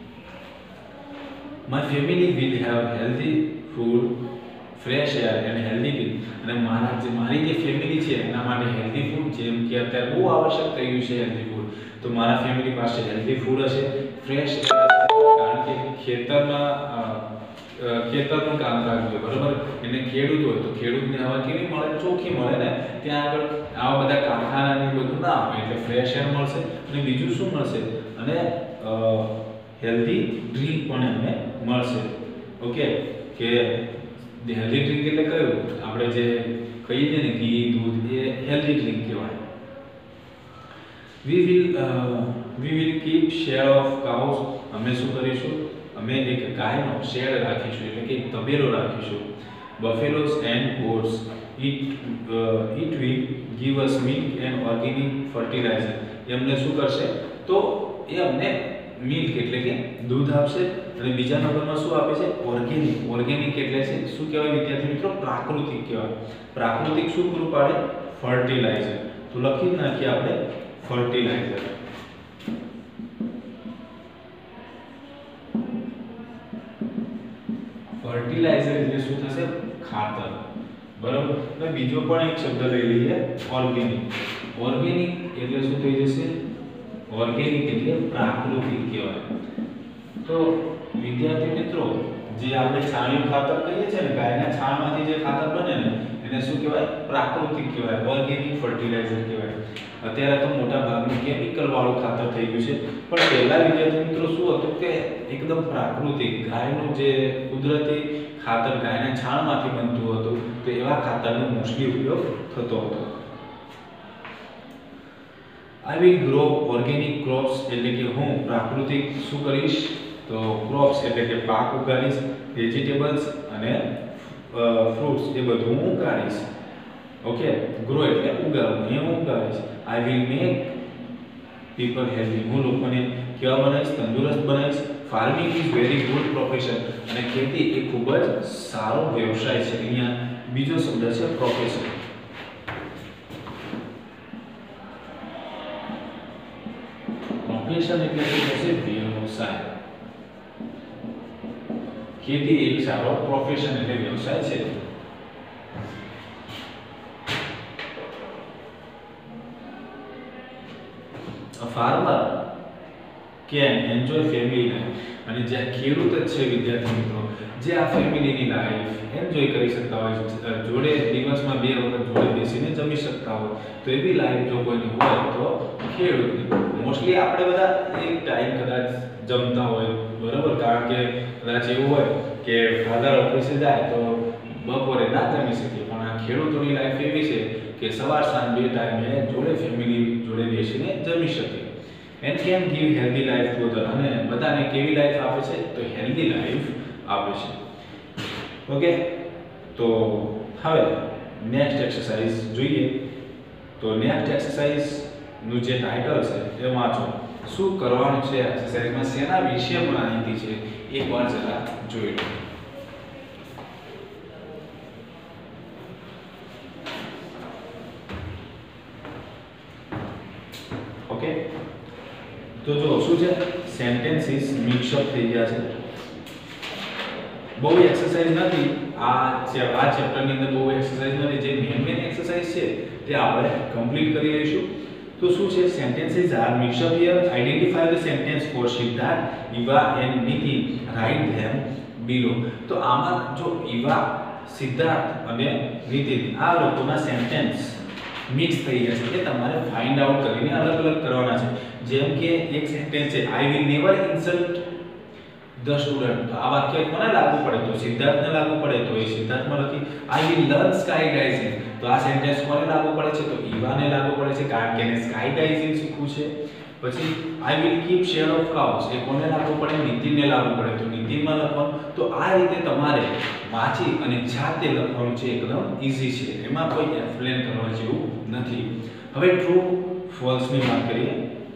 My family will have healthy food, fresh air and healthy meal. અને મારા જે મારી જે ફેમિલી છે એના માટે હેલ્ધી ફૂડ, જેમ કે અત્યારે બહુ આવશ્યક થઈ ગયું છે હેલ્ધી ફૂડ, તો મારા ફેમિલી પાસે હેલ્ધી ફૂડ હશે, ફ્રેશ એર હશે, કારણ કે ખેતરમાં ખેતરનું કામકાજ હોય બરાબર, એને ખેડૂત હોય તો ખેડૂતને હવા કેવી મળે? ચોખ્ખી મળે ને. ત્યાં આગળ આવા બધા કારખાના ને બધું ના આવે એટલે ફ્રેશ એર મળશે. અને બીજું શું મળશે? અને હેલ્ધી ડ્રિંક પણ એમને મળશે. ઓકે, કે હેલ્ધી ડ્રિંક એટલે કયું? આપણે જે કહીએ છીએ ને ઘી, દૂધ, એ હેલ્ધી ડ્રિંક કહેવાય. We will we will keep share of cows. અમે શું કરીશું? અમે એક ગાયનો શેડ રાખીશું એટલે કે એક તબેલો રાખીશું. Buffaloes and goats it it will give us milk and organic fertilizer. એમને શું કરશે? તો એ અમને મિલ્ક એટલે કે દૂધ આપશે. અને બીજા નંબરમાં શું આપે છે? ઓર્ગેનિક. ઓર્ગેનિક એટલે છે શું કહેવાય વિદ્યાર્થી મિત્રો? પ્રાકૃતિક કહેવાય. પ્રાકૃતિક શું પૂરું પાડે? ફર્ટિલાઇઝર. તો લખી નાખીએ આપણે ફર્ટિલાઇઝર. ફર્ટિલાઇઝર એટલે શું થશે? ખાતર. બરાબર. હવે બીજો પણ એક શબ્દ લઈ લઈએ, ઓર્ગેનિક. ઓર્ગેનિક એટલે શું થઈ જશે? ઓર્ગેનિક એટલે પ્રાકૃતિક કહેવાય. તો વિદ્યાર્થી મિત્રો, જે આપણે છાણિયું ખાતર કહીએ છીએ ને, ગાયના છાણમાંથી જે ખાતર બને ને, એને શું કહેવાય? પ્રાકૃતિક કહેવાય, ઓર્ગેનિક ફર્ટિલાઇઝર કહેવાય. અત્યારે તો મોટા ભાગનું કેમિકલ વાળું ખાતર થઈ ગયું છે, પણ પહેલા વિદ્યાર્થી મિત્રો શું હતું કે એકદમ પ્રાકૃતિક ગાયનું જે કુદરતી ખાતર ગાયના છાણમાંથી બનતું હતું, તો એવા ખાતરનો મોસ્ટલી ઉપયોગ થતો હતો. I will grow organic crops એટલે કે હું પ્રાકૃતિક શું કરીશ? તો ક્રોપ્સ એટલે કે પાક ઉગાડીશ, વેજીટેબલ્સ અને ફ્રૂટ્સ એ બધું હું ઉગાડીશ. ઓકે, ગ્રો એટલે ઉગાડવું, એ હું ઉગાડીશ. I will make people healthy. હું લોકોને કેવા બનાવીશ? તંદુરસ્ત બનાવીશ. Farming is very good profession. અને ખેતી એ ખૂબ જ સારો વ્યવસાય છે. અહીંયા બીજો શબ્દ છે પ્રોફેશન. પ્રોફેશન એટલે શું થશે? વ્યવસાય. ખેતી એક સારો પ્રોફેશન એટલે વ્યવસાય છે. A farmer can enjoy family life. અને જે ખેડૂત જ છે વિદ્યાર્થી મિત્રો, જે આ ફેમિલીની લાઈફ એન્જોય કરી શકતા હોય, જોડે દિવસમાં બે વખત જોડે બેસીને જમી શકતા હોય, તો એવી લાઈફ જો કોઈની હોય તો ખેડૂત. મોસ્ટલી આપણે બધા એક ટાઈમ કદાચ જમતા હોય બરાબર, કારણ કે કદાચ એવું હોય કે ફાધર ઓફિસે જાય તો બપોરે ના જમી શકીએ, પણ આ ખેડૂતોની લાઈફ એવી છે કે સવાર સાંજ બે ટાઈમે જોડે ફેમિલી જોડે બેસીને જમી શકે. And can give healthy life to other. અને બધાને કેવી લાઈફ આપે છે? તો હેલ્ધી લાઈફ આપે છે. ઓકે, તો હવે નેક્સ્ટ એક્સરસાઇઝ જોઈએ. તો નેક્સ્ટ એક્સરસાઇઝ નું જે ટાઇટલ છે એ વાંચો. શું કરવાનું છે એક્સરસાઇઝમાં, શેના વિશે માહિતી છે એ પણ જરા જોઈ લો. ઓકે, તો જો શું છે? સેન્ટેન્સીસ મિક્સઅપ થઈ ગયા છે. બહુ એક્સરસાઇઝ નથી આ જે આ ચેપ્ટરની અંદર, બહુ એક્સરસાઇઝ નથી. જે મેઇન મેઇન એક્સરસાઇઝ છે તે આપણે કમ્પ્લીટ કરી લઈશું. તો શું છે? Sentences are mix up here. Identify the sentence for Siddharth, Eva and Nitin. Write them below. તો આમાં જો ઇવા, સિદ્ધાર્થ અને નીતિન આ લોકોના સેન્ટેન્સ મિક્સ થઈ ગયા છે, કે તમારે ફાઇન્ડ આઉટ કરીને અલગ અલગ કરવાના છે. જેમ કે એક સેન્ટેન્સ છે, I will never insult the student. તો આ વાક્ય કોને લાગુ પડે? તો સિદ્ધાર્થને લાગુ પડે, તો એ સિદ્ધાર્થમાં લખી. I will learn sky gazing. તો આ સેન્ટેન્સ કોને લાગુ પડે છે? તો ઈવાને લાગુ પડે છે, કારણ કે એને સ્કાય ગાઇઝિંગ શીખવું છે. પછી I will keep share of cows એ કોને લાગવું પડે? નીતિનને લાગવું પડે. તો નીતિનમાં લખવાનું. તો આ રીતે તમારે વાંચી અને જાતે લખવાનું છે. એકદમ ઈઝી છે, એમાં કોઈ એક્સપ્લેન કરવા જેવું નથી. હવે ટ્રુ ફોલ્સ ની વાત કરીએ.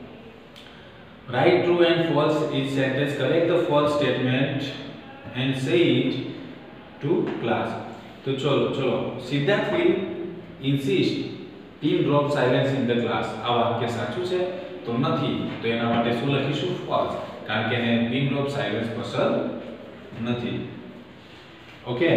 Write true and false each sentence. Correct the false statement and say it to class. તો ચલો ચલો Siddharth will insist team drop silence in the class. આ વાક્ય સાચું છે? તો નથી. તો એના માટે શું લખીશું? ફોલ્સ. કારણ કે એને ટીમ ડ્રોપ સાયલેન્સ પસંદ નથી. ઓકે,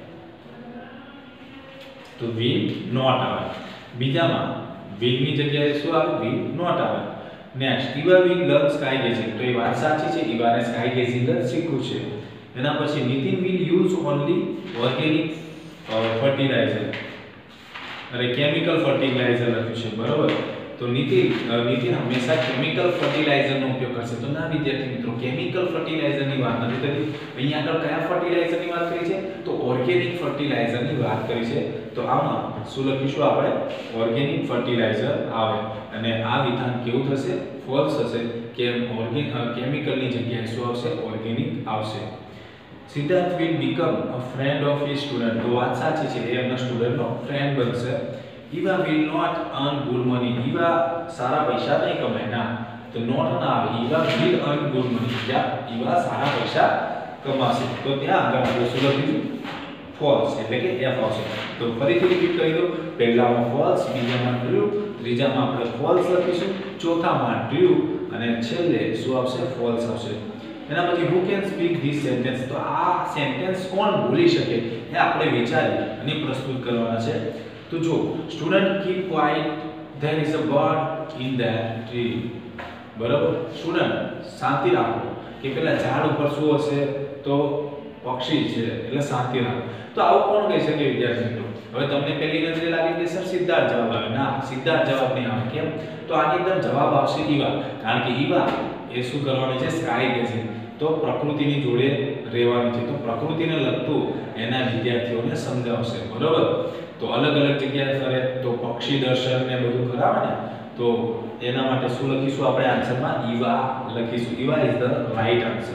તો will not આવે. બીજામાં will ની જગ્યાએ શું આવે? will not આવે. Next Eva will learn sky gazing. તો એ વાત સાચી છે, ઈવાને sky gazing જ શીખવું છે. એના પછી Nitin will use only organic fertilizer. અરે કેમિકલ ફર્ટિલાઇઝર લખ્યું છે, બરોબર? તો નીતિન નીતિન હંમેશા કેમિકલ ફર્ટિલાઇઝરનો ઉપયોગ કરશે. તો ના વિદ્યાર્થી મિત્રો, કેમિકલ ફર્ટિલાઇઝરની વાત નથી કરી. અહીંયા આગળ કયા ફર્ટિલાઇઝરની વાત કરી છે? તો ઓર્ગેનિક ફર્ટિલાઇઝરની વાત કરી છે. તો આમાં શું લખીશું આપણે? ઓર્ગેનિક ફર્ટિલાઇઝર આવે. અને આ વિધાન કેવું થશે? ફોલ્સ થશે કે ઓર્ગેનિક કેમિકલની જગ્યાએ શું આવશે? ઓર્ગેનિક આવશે. Siddharth will become a friend of his student. તો વાત સાચી છે, એ એમના સ્ટુડન્ટનો ફ્રેન્ડ બનશે. Eva will not earn good money. Eva સારા પૈસા નહીં કમાય. ના, તો not ના આવે. Eva will earn good money. યા ઈવા સારા પૈસા કમાશે. તો ત્યાં આગળ આપણે શું લખીશું? ફોલ્સ, એટલે કે F આવશે. તો ફરીથી રિપીટ કરી દો. પહેલામાં ફોલ્સ, બીજામાં ટ્રુ, ત્રીજામાં આપણે ફોલ્સ લખીશું, ચોથામાં ટ્રુ અને છેલ્લે શું આવશે? ફોલ્સ આવશે. એના પછી who can speak this sentence. તો આ સેન્ટેન્સ કોણ બોલી શકે એ આપણે વિચારી અને પ્રસ્તુત કરવાના છે. તો જો student keep quiet, there is a bird in that tree. બરાબર? સ્ટુડન્ટ શાંતિ રાખો કે પેલા ઝાડ ઉપર શું હશે? તો પક્ષી છે, એટલે શાંતિ રાખો. તો આવું કોણ કહી શકે વિદ્યાર્થી મિત્રો? હવે તમને પહેલી નજરે લાગે કે સર સિદ્ધાર્થ જવાબ આવે. ના, સિદ્ધાર્થ જવાબ નહીં આવે. કેમ? તો આની અંદર જવાબ આવશે ઈવા. કારણ કે ઈવા એ શું કરવાની છે? Sky gazing. તો પ્રકૃતિની જોડે રહેવાની છે. તો પ્રકૃતિને લગતું એના વિદ્યાર્થીઓને સમજાવશે. બરોબર? તો અલગ અલગ જગ્યાએ ફરે, તો પક્ષી દર્શન ને બધું કરાવે ને, તો એના માટે શું લખીશું આપણે આન્સરમાં? ઈવા લખીશું. Eva is the right answer.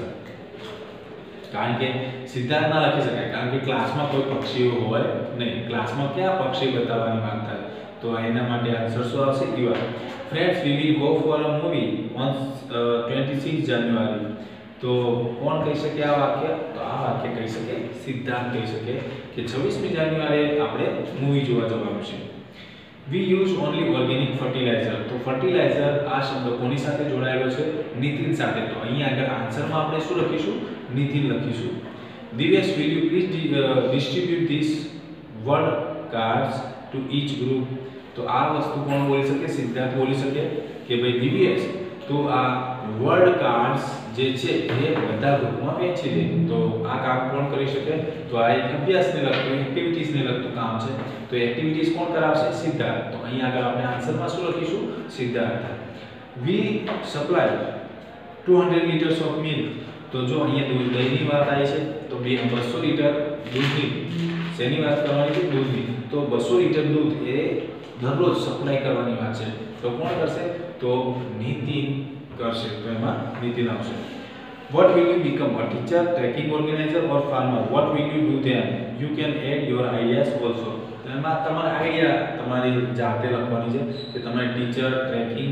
કારણ કે સિદ્ધાર્થ ના લખી શકાય, કારણ કે ક્લાસમાં કોઈ પક્ષીઓ હોય નહીં. ક્લાસમાં ક્યાં પક્ષી બતાવવાની વાત થાય? તો એના માટે આન્સર શું આવશે? Eva. Friends, we will go for a movie on twenty-sixth January. તો કોણ કહી શકે આ વાક્ય? તો આ વાક્ય કહી શકે સિદ્ધાર્થ કહી શકે કે છવ્વીસમી જાન્યુઆરીએ આપણે મૂવી જોવા જવાનું છે. We use only organic fertilizer. તો ફર્ટિલાઇઝર આ શબ્દ કોની સાથે જોડાયેલો છે? નીતિન સાથે. તો અહીંયા આગળ આન્સરમાં આપણે શું લખીશું? નીતિન લખીશું. Divesh, will you please distribute these word cards to each group. તો આ વસ્તુ કોણ બોલી શકે? સિદ્ધાર્થ બોલી શકે કે ભાઈ દિવેશ, તો આ વર્ડ કાર્ડ્સ જે છે એ બધા ગ્રુપમાં વહેંચી દે. તો આ કામ કોણ કરી શકે? તો આ એક અભ્યાસને લગતું, એક્ટિવિટીઝને લગતું કામ છે. તો એક્ટિવિટીઝ કોણ કરાવશે? સિદ્ધાર્થ. તો અહીંયા આગળ આપણે આન્સરમાં શું લખીશું? Siddharth. We supply two hundred liters of milk. તો જો અહીંયા દૂધ દહીંની વાત આવી છે, તો બે બસો લીટર દૂધની, શેની વાત કરવાની છે? દૂધની. તો બસો લીટર દૂધ એ દરરોજ સપ્લાય કરવાની વાત છે. તો કોણ કરશે? તો નીતિન કરશે. તો એમાં નીતિન આવશે. What will you become? A teacher, trekking organizer or farmer? What will you do then? You can add your ideas also. તો એમાં તમારા આઈડિયા તમારી જાતે લખવાની છે કે તમારે ટીચર, ટ્રેકિંગ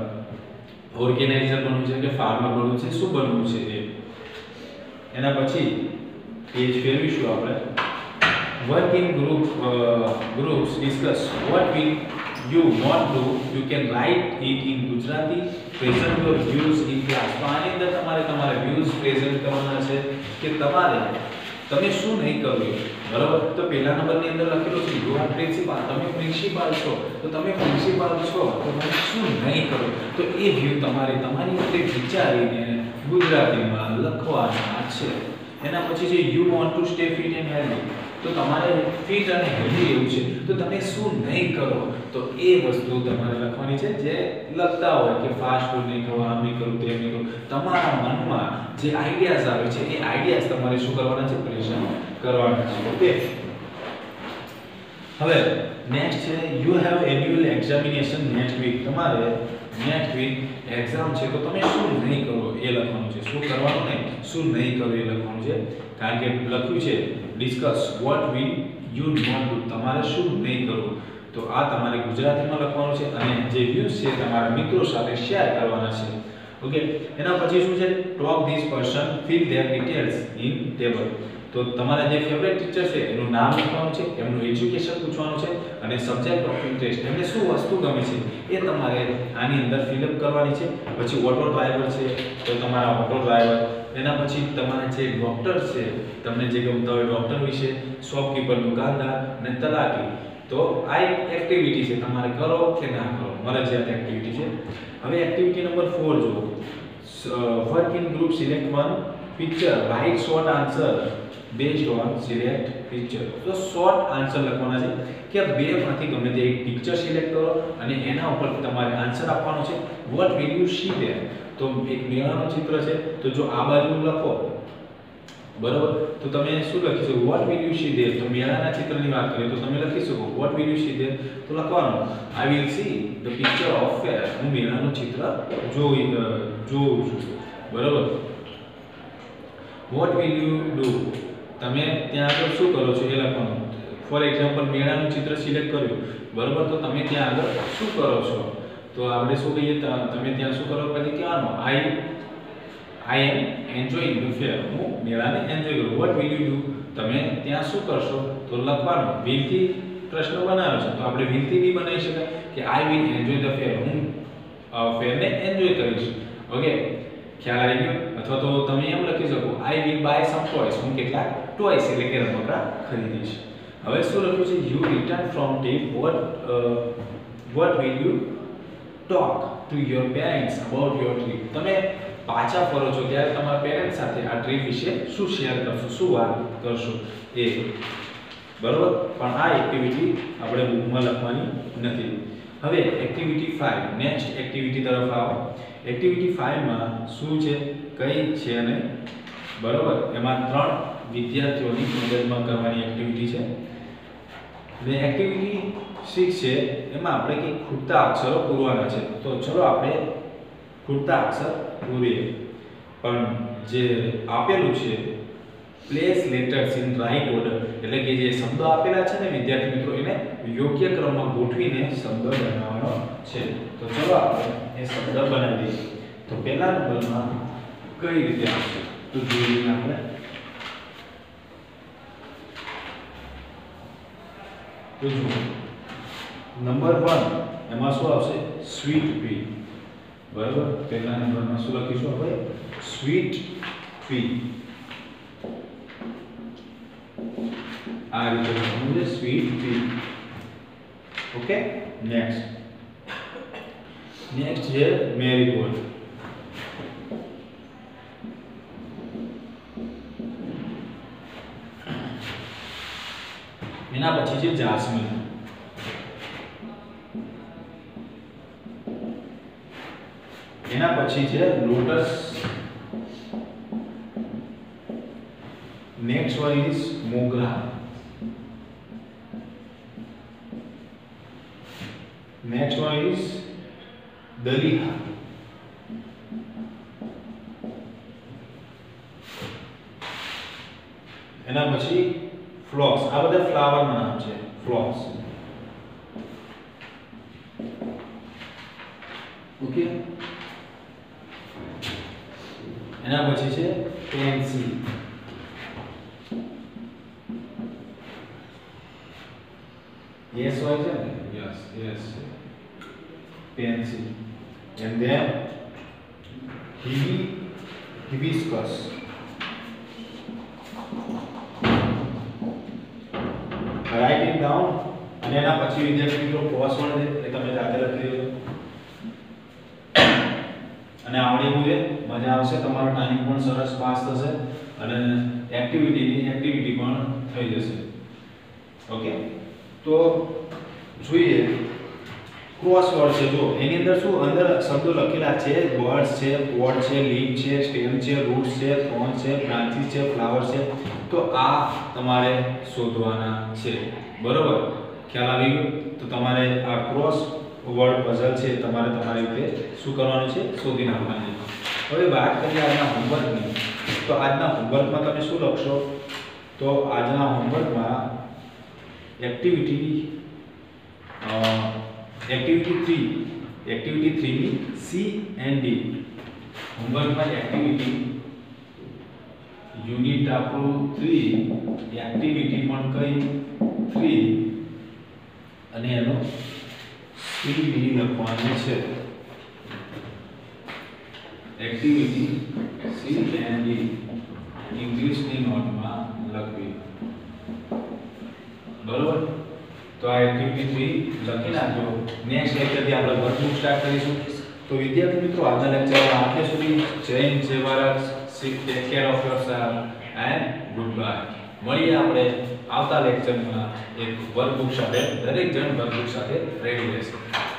ઓર્ગેનાઇઝર બનવું છે કે ફાર્મર બનવું છે, શું બનવું છે એ. એના પછી પેજ ફેરવીશું આપણે. Work in group uh, groups discuss what will you not do. You can write it in Gujarati. Present your views in class. તો આની અંદર તમારે તમારા views present કરવાના છે કે તમારે તમે શું નહીં કરવું. બરાબર? તો પહેલા નંબરની અંદર લખેલું છે યુ આર પ્રિન્સિપાલ. તમે પ્રિન્સિપાલ છો, તો તમે પ્રિન્સિપાલ છો તો તમે શું નહીં કરો. તો એ વ્યૂ તમારે તમારી રીતે વિચારીને ગુજરાતીમાં લખવાના છે. એના પછી છે you want to stay fit and healthy. તો તમારે ફિટ અને હેલ્ધી રહેવું છે, તો તમે શું નહીં કરો. તો એ વસ્તુ તમારે લખવાની છે. જે લખતા હોય કે ફાસ્ટ ફૂડ નહીં ખાવા, આમ નહીં કરું, તેમ નહીં કરું, તમારા મનમાં જે આઈડિયાઝ આવે છે એ આઈડિયાઝ તમારે શું કરવાના છે? પ્રેઝન્ટ કરવાના છે. ઓકે, હવે નેક્સ્ટ છે you have annual examination next week. તમારે નેક્સ્ટ વીક એક્ઝામ છે તો તમે શું નહીં કરો એ લખવાનું છે, શું કરવાનું નહીં, શું નહીં કરો એ લખવાનું છે. કારણ કે લખ્યું છે discuss what will you not do, તમારે શું નહીં કરવું. તો આ તમારે ગુજરાતીમાં લખવાનું છે અને જે વ્યૂઝ છે તમારા મિત્રો સાથે શેર કરવાના છે. ઓકે, એના પછી શું છે, talk this person, fill their details in table. તો તમારા જે ફેવરેટ ટીચર છે એનું નામ લખવાનું છે, એમનું એજ્યુકેશન પૂછવાનું છે અને સબ્જેક્ટ ઓફ ઇન્ટરેસ્ટ, એમને શું વસ્તુ ગમે છે એ તમારે આની અંદર ફિલઅપ કરવાની છે. પછી ઓટો ડ્રાઈવર છે તો તમારા ઓટો ડ્રાઈવર, એના પછી તમારા જે ડોક્ટર છે તમને જે ગમતા હોય ડોક્ટર વિશે, શોપકીપર દુકાનદાર અને તલાટી. તો આ એક એક્ટિવિટી છે, તમારે કરો કે ના કરો, મરજિયાત એક્ટિવિટી છે. હવે એક્ટિવિટી નંબર ચાર જુઓ, work in group, select one picture, write short answer based on select picture. તો શોર્ટ આન્સર લખવાના છે કે બે માંથી ગમે તે એક પિક્ચર સિલેક્ટ કરો અને એના ઉપર તમારે આન્સર આપવાનો છે. What will you see there, તો એક મેળાનું ચિત્ર છે તો જો આ બાજુ લખો બરોબર, તો તમે શું લખી શકો, what will you see there. તો મેળાના ચિત્રની વાત કરીએ તો તમે લખી શકો what will you see there, તો લખવાનું I will see the picture of fair, હું મેળાનું ચિત્ર જોઈ જોઉં છું. બરોબર. વોટ વિલ યુ ડુ, તમે ત્યાં આગળ શું કરો છો એ લખવાનું. ફોર એક્ઝામ્પલ મેળાનું ચિત્ર સિલેક્ટ કર્યું બરોબર, તો તમે ત્યાં આગળ શું કરો છો, તો આપણે શું કહીએ, તમે ત્યાં શું કરો પછી કહેવાનું આઈ આઈ એમ એન્જોયિંગ ધ ફેર, હું મેળાને એન્જોય કરું. વોટ વિલ યુ ડુ, તમે ત્યાં શું કરશો, તો લખવાનું વિલ થી પ્રશ્ન બનાવ્યો છે તો આપણે વિલ થી બી બનાવી શકાય કે I will enjoy the fair, હું ફેરને એન્જોય કરીશ. ઓકે, ખ્યાલ આવી ગયો. અથવા તો તમે એમ લખી શકો I will buy some toys, હું કેટલાક ટોયસ એટલે કે રમકડા ખરીદીશ. હવે શું લખ્યું છે, you return from trip, what what will you talk to your parents about your trip, તમે પાછા ફરો છો ત્યારે તમારા પેરેન્ટ્સ સાથે આ ટ્રીપ વિશે શું શેર કરશો, શું વાત કરશો એ. બરોબર, પણ આ એક્ટિવિટી આપણે બુકમાં લખવાની નથી. હવે એક્ટિવિટી પાંચ, નેક્સ્ટ એક્ટિવિટી તરફ આવો. એક્ટિવિટી પાંચ માં શું છે, કઈ છે ને બરોબર, એમાં ત્રણ વિદ્યાર્થીઓની મદદમાં કરવાની એક્ટિવિટી છે. ને એક્ટિવિટી છ છે એમાં આપણે કંઈક ખૂટતા અક્ષરો પૂરવાના છે. તો ચલો આપણે ખૂટતા અક્ષર પૂરીએ. પણ જે આપેલું છે place letters in right order, એટલે કે જે શબ્દો આપેલા છે ને વિદ્યાર્થી મિત્રો એને યોગ્ય ક્રમમાં ગોઠવીને શબ્દ બનાવવાનો છે. તો ચલો આપણે એ શબ્દ બનાવી દઈએ. તો પહેલા નંબરમાં કઈ રીતે આવશે તો જોઈએ આપણે. તો જો નંબર એક એમાં શું આવશે, સ્વીટ પી. બરાબર, પહેલા નંબરમાં શું લખીશું આપણે, સ્વીટ પી. આ રીતે લખવાનું છે sweet pea. Okay, next next છે મેરીગોલ્ડ. એના પછી છે જાસ્મિન. એના પછી છે lotus. Next one is mogra. Next one is dahlia. એના પછી ફ્લોક્સ. આ બધા ફ્લાવર ના નામ છે, ફ્લોક્સ. ઓકે, એના પછી છે પેન્સી. યસ હોય છે ને, yes yes, pansy. And then hibi hibiscus. Write it down. અને એના પછી વિદ્યાર્થી મિત્રો ક્રોસવર્ડ છે એ તમે જાતે લખી લેજો. અને આવડી ગયું છે, મજા આવશે, તમારો ટાઈમ પણ સરસ પાસ થશે અને એક્ટિવિટીની એક્ટિવિટી પણ થઈ જશે. ઓકે, તો જોઈએ ક્રોસવર્ડ છે. જો એની અંદર શું અંદર શબ્દો લખેલા છે, બર્ડ્સ છે, પોડ છે, લીફ છે, સ્ટેમ છે, રૂટ્સ છે, થોર્ન છે, બ્રાન્ચીસ છે, ફ્લાવર છે. તો આ તમારે શોધવાના છે. બરોબર, ખ્યાલ આવી ગયો. તો તમારે આ ક્રોસ વર્ડ પઝલ છે તમારે તમારી રીતે શું કરવાનું છે શોધી નાખવાની છે। હવે વાત કરીએ આજના હોમવર્કની, તો આજના હોમવર્કમાં તમે શું લખશો? તો આજના હોમવર્કમાં activity activity three activity three ની સી એન્ડ ડી હોમવર્કમાં એક્ટિવિટી યુનિટ આપણું થ્રી એક્ટિવિટી પણ કઈ થ્રી અને એનો સી ડી લખવાનું છે। એક્ટિવિટી સી એન્ડ ડી ઇંગ્લિશની નોટમાં લખવી, બરોબર? તો આ એક્ટિવિટી થ્રી લખી નાખજો। નેક્સ્ટ લેક્ચરથી આપણે વર્કબુક સ્ટાર્ટ કરીશું। તો વિદ્યાર્થી મિત્રો આજના લેક્ચરમાં આટલે સુધી જય હિન્દ જય Bharat, take care of yourself and goodbye. મળીએ આપણે આવતા લેક્ચરમાં એક વર્કબુક સાથે, દરેક જણ વર્કબુક સાથે રેડી રહેશે।